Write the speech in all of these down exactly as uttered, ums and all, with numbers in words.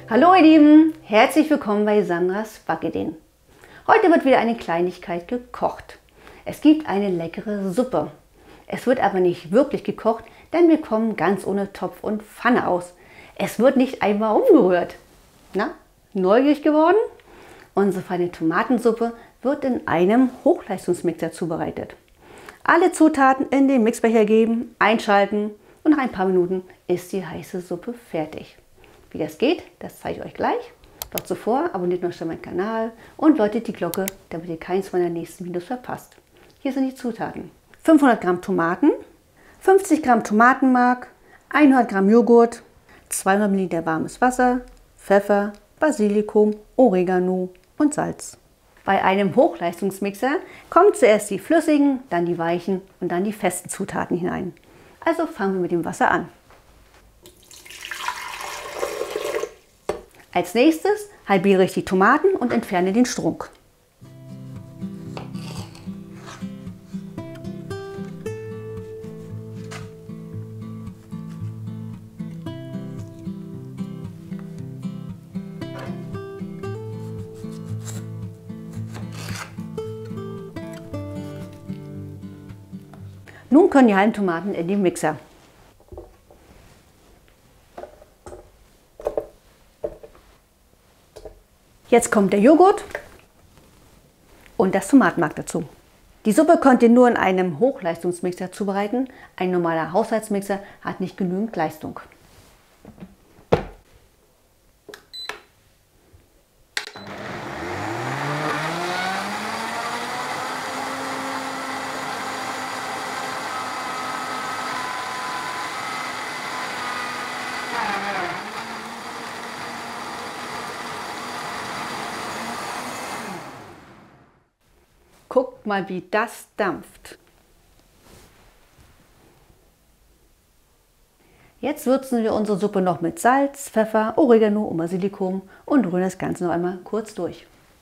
Hallo ihr Lieben, herzlich willkommen bei Sandras Backideen. Heute wird wieder eine Kleinigkeit gekocht. Es gibt eine leckere Suppe. Es wird aber nicht wirklich gekocht, denn wir kommen ganz ohne Topf und Pfanne aus. Es wird nicht einmal umgerührt. Na, neugierig geworden? Unsere feine Tomatensuppe wird in einem Hochleistungsmixer zubereitet. Alle Zutaten in den Mixbecher geben, einschalten und nach ein paar Minuten ist die heiße Suppe fertig. Wie das geht, das zeige ich euch gleich. Doch zuvor abonniert noch schnell meinen Kanal und läutet die Glocke, damit ihr keins meiner nächsten Videos verpasst. Hier sind die Zutaten. fünfhundert Gramm Tomaten, fünfzig Gramm Tomatenmark, hundert Gramm Joghurt, zweihundert Milliliter warmes Wasser, Pfeffer, Basilikum, Oregano und Salz. Bei einem Hochleistungsmixer kommen zuerst die flüssigen, dann die weichen und dann die festen Zutaten hinein. Also fangen wir mit dem Wasser an. Als nächstes halbiere ich die Tomaten und entferne den Strunk. Nun können die halben Tomaten in den Mixer. Jetzt kommt der Joghurt und das Tomatenmark dazu. Die Suppe könnt ihr nur in einem Hochleistungsmixer zubereiten. Ein normaler Haushaltsmixer hat nicht genügend Leistung. Guckt mal, wie das dampft. Jetzt würzen wir unsere Suppe noch mit Salz, Pfeffer, Oregano und Basilikum und rühren das Ganze noch einmal kurz durch.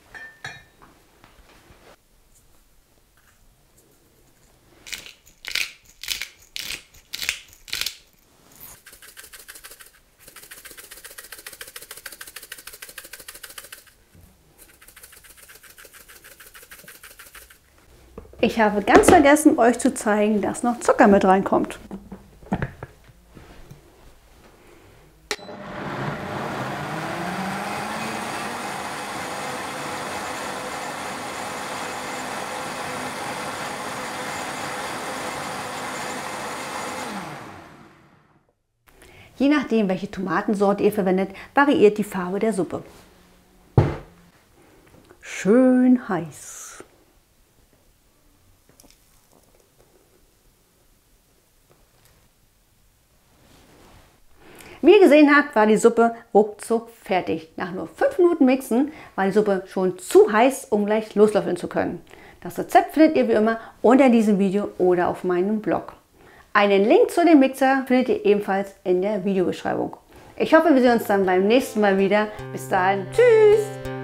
Ich habe ganz vergessen, euch zu zeigen, dass noch Zucker mit reinkommt. Je nachdem, welche Tomatensorte ihr verwendet, variiert die Farbe der Suppe. Schön heiß. Wie ihr gesehen habt, war die Suppe ruckzuck fertig. Nach nur fünf Minuten Mixen war die Suppe schon zu heiß, um gleich loslöffeln zu können. Das Rezept findet ihr wie immer unter diesem Video oder auf meinem Blog. Einen Link zu dem Mixer findet ihr ebenfalls in der Videobeschreibung. Ich hoffe, wir sehen uns dann beim nächsten Mal wieder. Bis dahin, tschüss!